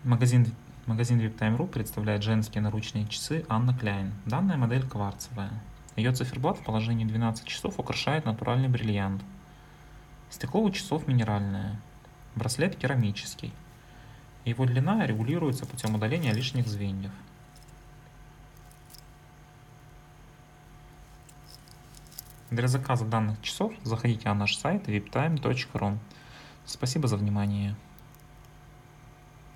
Магазин VIPTime.ru представляет женские наручные часы Anna Klein. Данная модель кварцевая. Ее циферблат в положении 12 часов украшает натуральный бриллиант. Стекло у часов минеральное. Браслет керамический. Его длина регулируется путем удаления лишних звеньев. Для заказа данных часов заходите на наш сайт viptime.ru. Спасибо за внимание.